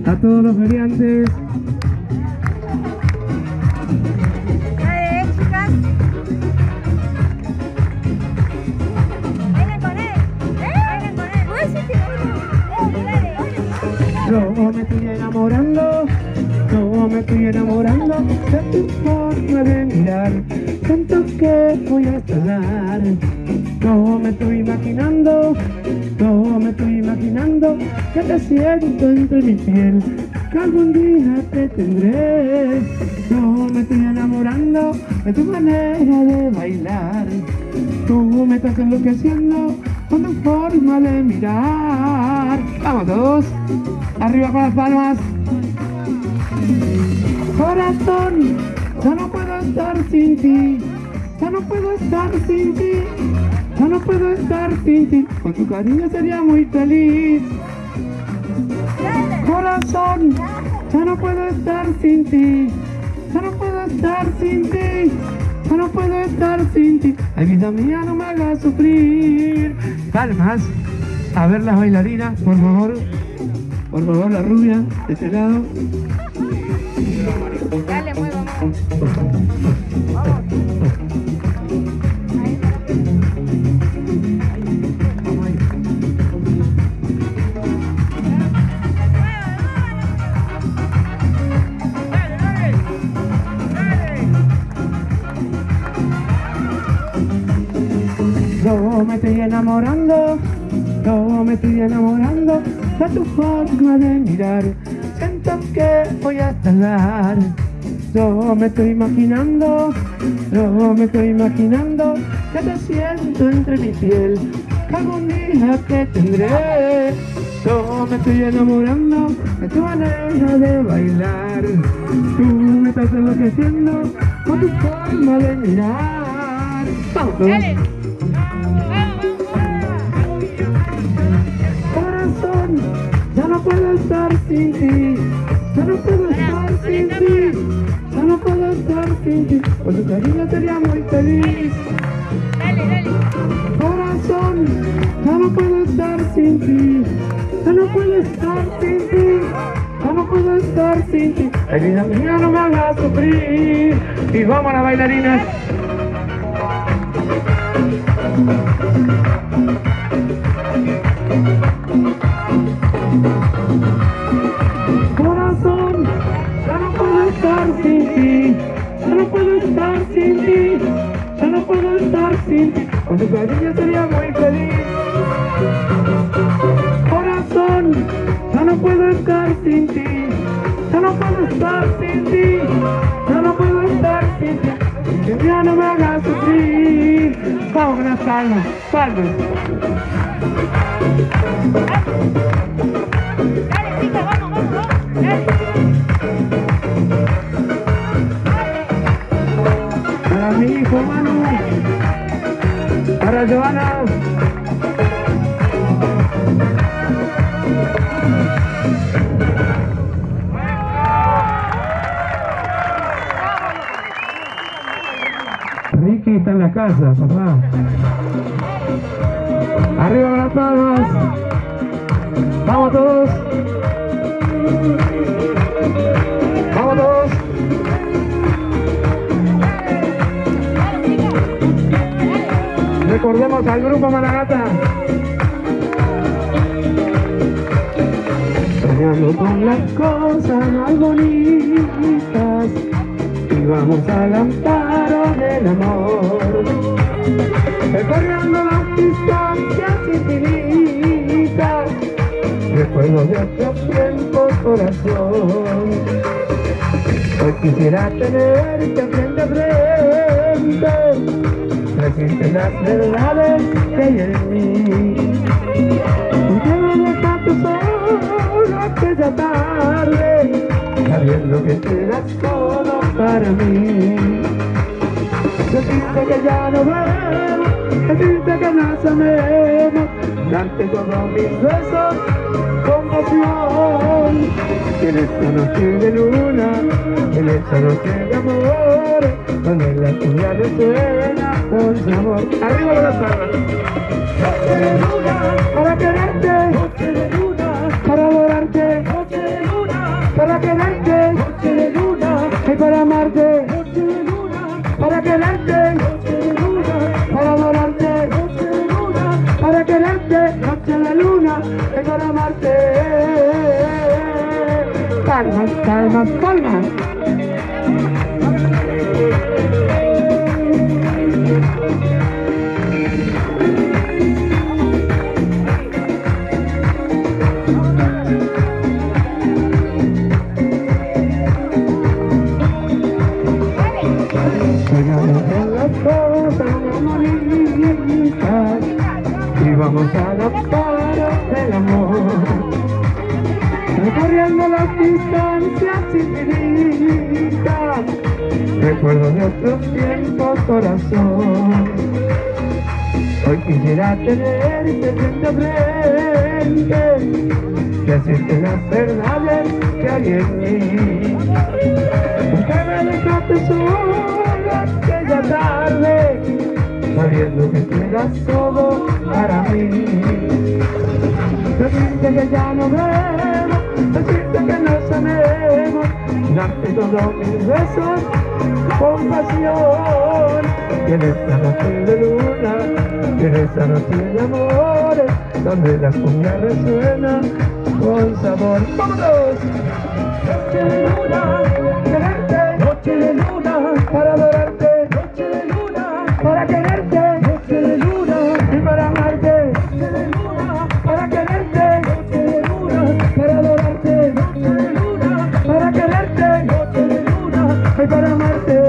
a todos los feriantes. Dale, chicas. Bailan con él. Bailan con él. Uy, sí, dale. Yo me estoy enamorando, yo me estoy enamorando de tu forma de mirar. Siento que voy a estallar. Yo me estoy imaginando, yo me estoy imaginando que te siento entre mi piel, que algún día te tendré. Yo me estoy enamorando de tu manera de bailar. Tú me estás enloqueciendo con tu forma de mirar. Vamos todos, arriba con las palmas. Corazón, ya no puedo estar sin ti, ya no puedo estar sin ti, ya no puedo estar sin ti, con tu cariño sería muy feliz. Corazón, ya no puedo estar sin ti, ya no puedo estar sin ti, ya no puedo estar sin ti. Ay, vida mía, no me hagas sufrir. Palmas, a ver las bailarinas, por favor. Por favor, la rubia, de este lado. Dale, muevo, muevo. Yo me estoy enamorando, yo me estoy enamorando de tu forma de mirar. Siento que voy a estallar. Yo me estoy imaginando, yo me estoy imaginando que te siento entre mi piel, que algún día te tendré. Yo me estoy enamorando de tu manera de bailar. Tú me estás enloqueciendo con tu forma de mirar. ¡Vamos! Dale. Corazón, ya no puedo estar sin ti, ya no puedo estar sin ti, ya no puedo estar sin ti, con tu cariño sería muy feliz. Dale, dale. Corazón, ya no puedo estar sin ti, ya no puedo estar sin ti, ya no puedo estar sin ti. Ay, vida mía, no me hagas sufrir. Y vamos a las bailarinas. Corazón, ya no puedo estar sin ti, ya no puedo estar sin ti, ya no puedo estar sin ti, con tu cariño sería muy feliz. Corazón, ya no puedo estar sin ti, ya no puedo estar sin ti, ya no puedo estar sin ti, que ya no me hagas sufrir. Vamos con las palmas, palmas. Dale, chicas, vamos, vamos, vamos. Dale. Para mi hijo Manu, para Joana. Ricky está en la casa, papá. Arriba con las palmas. Vamos todos. Vamos todos. Recordemos al grupo Malagata. Soñando con las cosas más bonitas y vamos al amparo del amor, recorriendo las distancias infinitas, recuerdos de otros tiempos, corazón. Hoy quisiera tenerte frente a frente, decirte las verdades que hay en mí. Y me dejaste solo aquella tarde, sabiendo que te das todo para mí. Decirte que ya no veo, decirte que nos amemos, darte todos mis besos con pasión. En esta noche de luna, en esta noche de amor, donde la tuya resuena con su amor. Arriba de las palmas. Noche de luna, para quererte, noche de luna, para adorarte, noche de luna, quererte, noche de luna, vengo a amarte. Palmas, palmas, palmas. Soñamos en las cosas bonitas y vamos a los paros del amor, recorriendo las distancias infinitas, recuerdos de otros tiempos, corazón. Hoy quisiera tenerte frente a frente, decirte las verdades que hay en mí, porque me dejaste sola aquella tarde, sabiendo que tú eras todo para mí. Decirte que ya no vemos, decirte que nos amemos, darte todos mis besos con pasión. Y en esta noche de luna, y en esta noche de amores, donde la cumbia resuena con sabor. ¡Vámonos! Noche de luna, quererte, noche de luna, para adorarte, noche de luna, para quererte, noche de luna, y para amarte, noche de luna, para quererte, noche de luna, para adorarte, noche de luna, para quererte, noche de luna, y para amarte.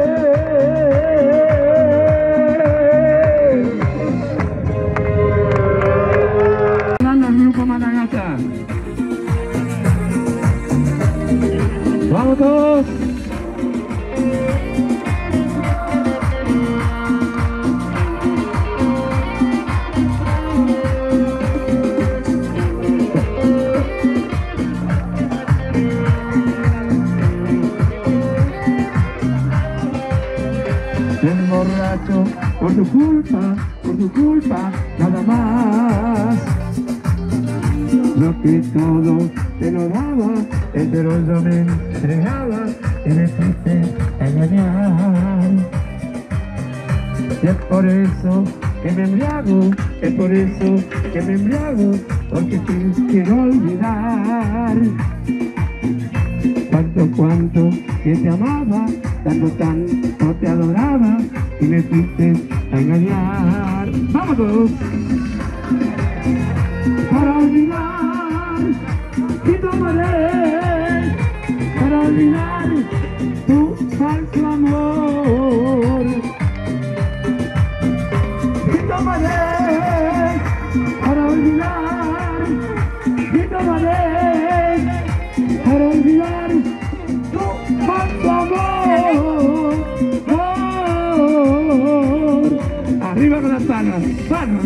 ¡Vamos todos! El borracho, por tu culpa, nada más. Lo que todo te lo daba, pero yo me entregaba y me fuiste a engañar. Y es por eso que me embriago, es por eso que me embriago, porque te quiero olvidar. Cuánto que te amaba, tanto te adoraba y me fuiste a engañar. ¡Vámonos! Para olvidar, y tomaré, para olvidar tu falso amor. Y tomaré, para olvidar, y tomaré, para olvidar tu falso amor. Arriba con las palmas, palmas.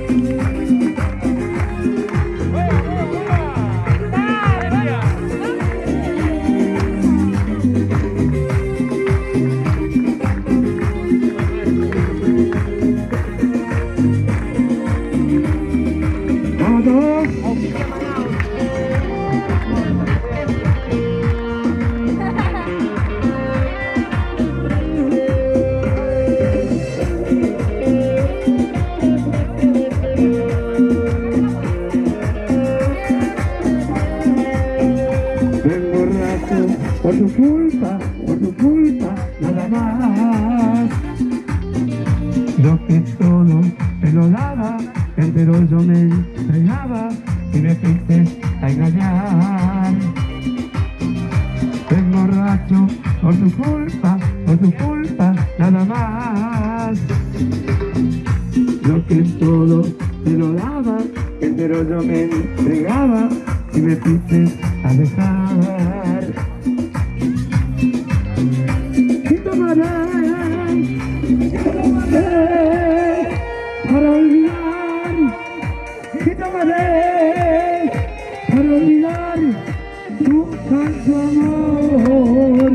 Por tu culpa, nada más. Lo que todo te lo daba, pero yo me entregaba y me fuiste a engañar. El borracho, por tu culpa, nada más. Lo que todo te lo daba, pero yo me entregaba y me fuiste a dejar. Para olvidar, y tomaré para olvidar tu falso amor.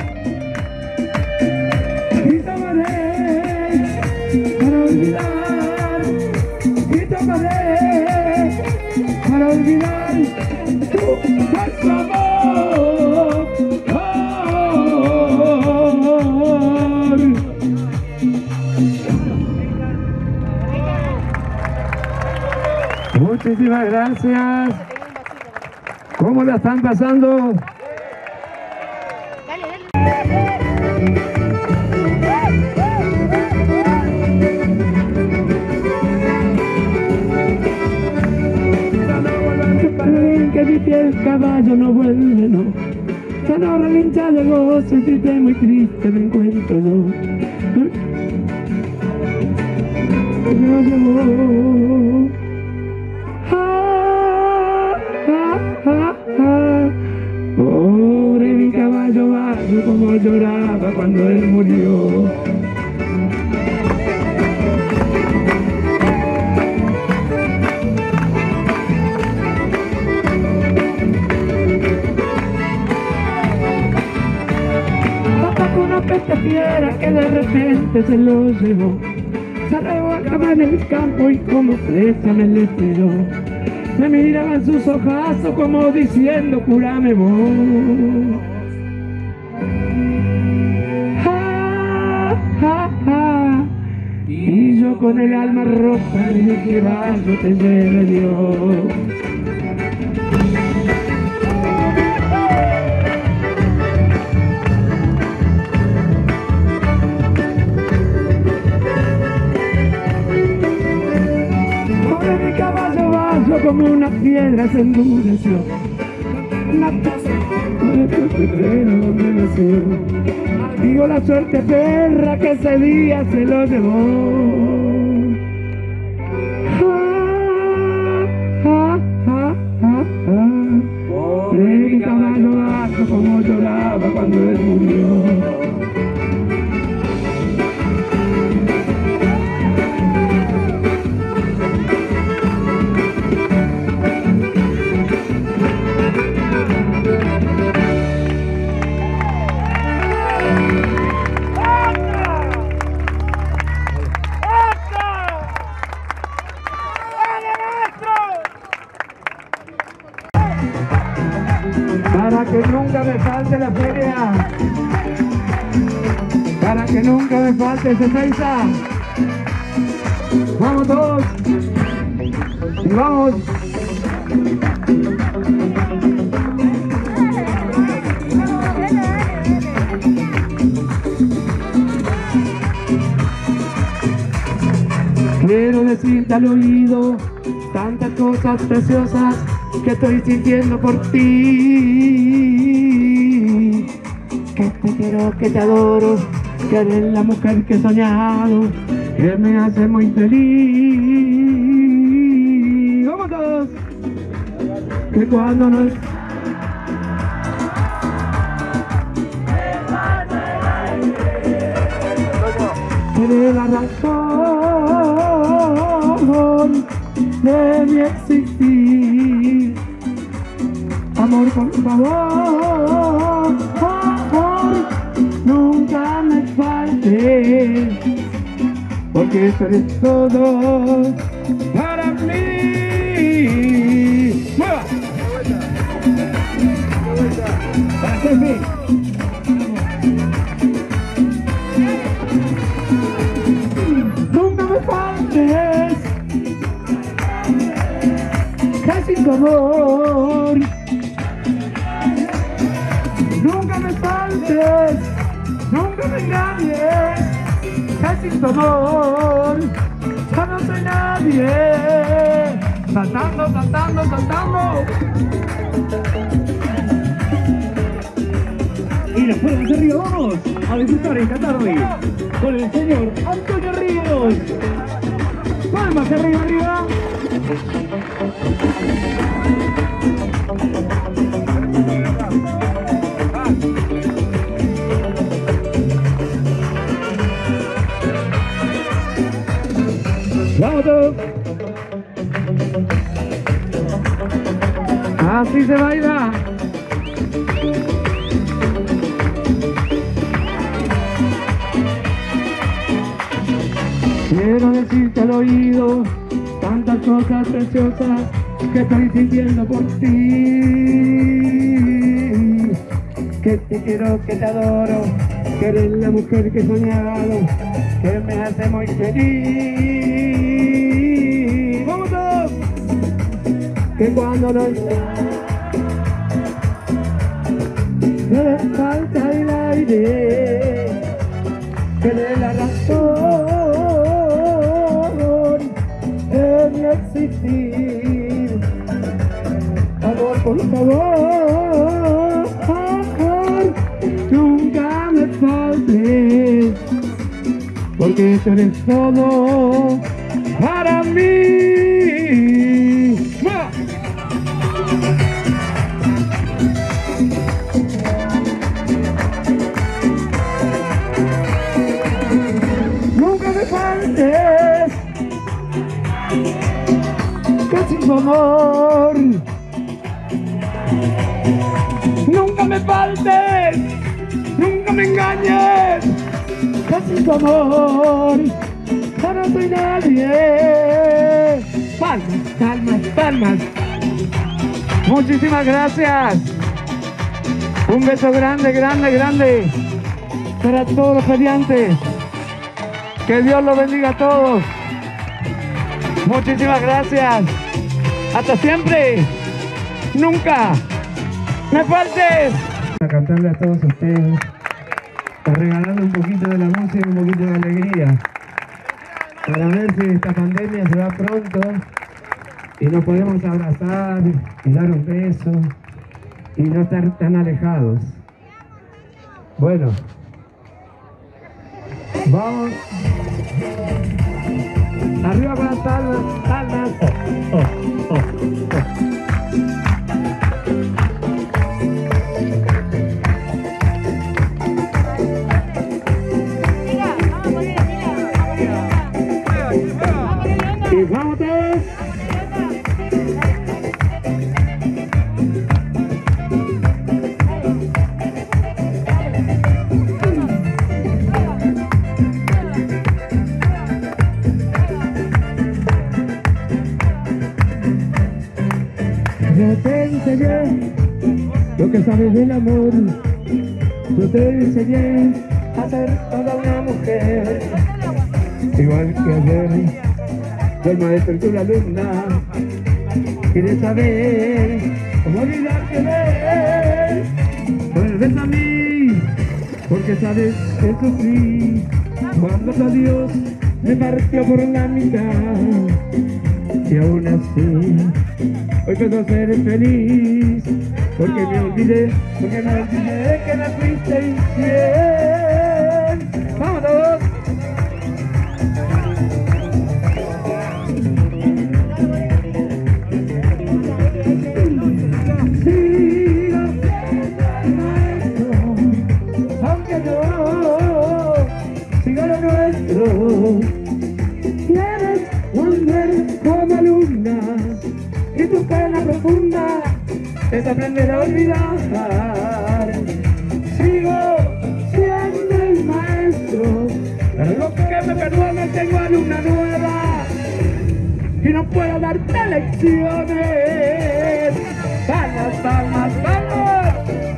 Y tomaré para olvidar, y tomaré para olvidar tu falso amor. Muchísimas gracias. ¿Cómo la están pasando? Dale, dale. Que mi piel caballo no vuelve, no. Ya no relincha de gozo y triste, muy triste me encuentro yo. Yo llevo. Pobre mi caballo bajo, como lloraba cuando él murió. Una peste fiera que de repente se lo llevó. Se arrebacaba en el campo y como flecha me le tiró. Me miraban sus ojazos como diciendo, curame vos. Y yo con el alma rota le dije, yo te lleve Dios. Como una piedra se endureció. Una cosa donde nació. Digo la suerte perra que ese día se lo llevó. Pobre mi caballo bajo como lloraba cuando él murió. Para que nunca me falte la feria, para que nunca me falte ese Seiza. Vamos todos y vamos. Quiero decirte al oído tantas cosas preciosas que estoy sintiendo por ti. Que te quiero, que te adoro, que eres la mujer que he soñado, que me hace muy feliz. ¡Vamos todos! Que cuando no... Eres la razón de mi existir. Amor, por favor, nunca me faltes, porque tú eres todo para mí. ¡Mueva! Para Steffi. Nunca me faltes, casi tu amor. Nunca me faltes, nunca me engañes, casi tu amor. Ya no soy nadie. Saltando, saltando, saltando. Y las palmas arriba, vamos a disfrutar esta tarde con el señor Antonio Ríos. Palmas arriba, arriba. ¡Vamos todos! Así se baila. Quiero decirte al oído tantas cosas preciosas que estoy sintiendo por ti. Que te quiero, que te adoro, que eres la mujer que he soñado, que me hace muy feliz. ¡Vamos todos! dolor. No le falta el aire que dé la razón de mi existir. Amor, por favor, nunca me faltes, porque tú eres todo para mí. Nunca me faltes, que sin tu amor. Nunca me faltes, nunca me engañes, que sin tu amor yo no soy nadie. Palmas, palmas, palmas. Muchísimas gracias. Un beso grande, grande, grande para todos los peleantes. Que Dios los bendiga a todos. Muchísimas gracias. Hasta siempre. Nunca me faltes. A cantarle a todos ustedes, a regalarle un poquito de la música y un poquito de alegría, para ver si esta pandemia se va pronto y nos podemos abrazar y dar un beso y no estar tan alejados. Bueno, vamos. Arriba con las palmas, palmas. Oh, oh, oh, oh. Y vamos todos. Yo te enseñé lo que sabes del amor. Yo te enseñé a ser toda una mujer, igual que ayer. El maestro y tú la alumna, quieres saber cómo olvidarte de él. Vuelves a mí, porque sabes que sufrí cuando tu adiós me partió por la mitad. Y aún así, hoy puedo ser feliz, porque me olvidé que me fuiste infiel. ¡Vamos todos! Quieres volver como alumna y tu pena profunda es aprender a olvidar. Sigo siendo el maestro, pero lo que me perdone, tengo alumna nueva y no puedo darte lecciones. Palmas, palmas, palmas.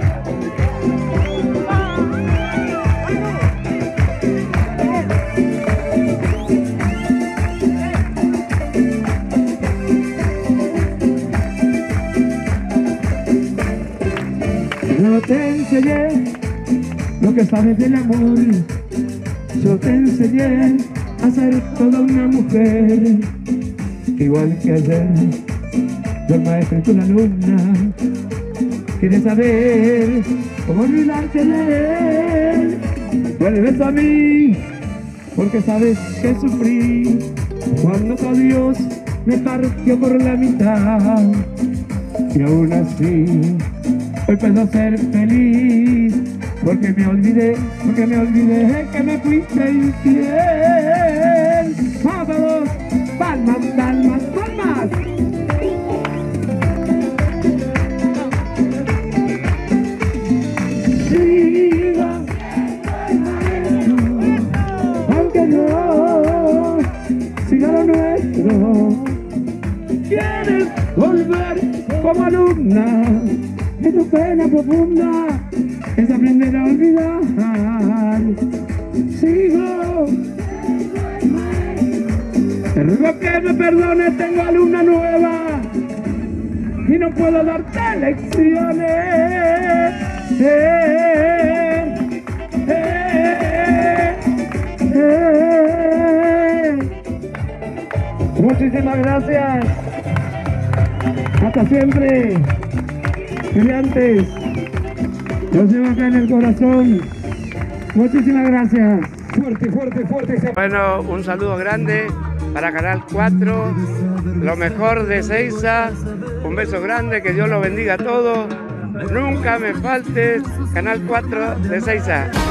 Yo te enseñé lo que sabes del amor. Yo te enseñé a ser toda una mujer, igual que ayer. Yo el maestro y tú la alumna, quieres saber cómo olvidarte de él. Vuelves a mí, porque sabes que sufrí cuando tu adiós me partió por la mitad. Y aún así, hoy puedo ser feliz, porque me olvidé que me fuiste infiel. ¡Vamos todos! ¡Palmas, palmas, palmas! Siga, aunque no siga lo nuestro. ¿Quieres volver como alumna? De tu pena profunda es aprender a olvidar. Sigo, te ruego que me perdones, tengo alumna nueva y no puedo darte lecciones. Muchísimas gracias. Hasta siempre. Brillantes. Los llevo acá en el corazón. Muchísimas gracias. Fuerte, fuerte, fuerte. Bueno, un saludo grande para Canal 4, lo mejor de Ezeiza. Un beso grande, que Dios los bendiga a todos. Nunca me faltes, Canal 4 de Ezeiza.